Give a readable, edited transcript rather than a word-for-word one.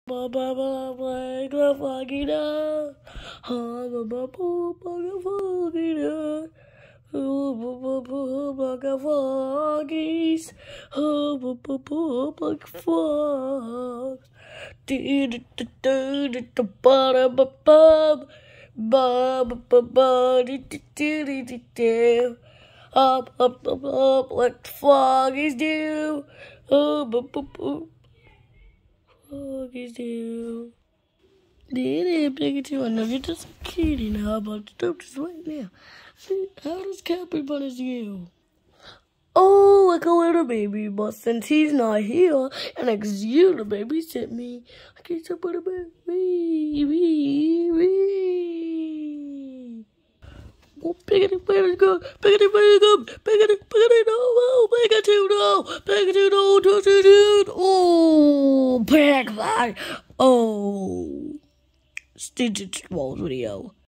Like the foggy dog. Like a foggies. Like fogs. Up like foggies do. Foggies do. Did Pikachu? I know you're just a kitty now, about to stop this right now. How does Cappy punish you? Oh, like a little baby, but since he's not here, and it's you to babysit me, I can't stop with a baby. Oh, Pikachu, go, Pikachu, go, Pikachu, no, Pikachu, no, Pikachu, no, dude, oh, Pikachu, oh, Stitch Walls video.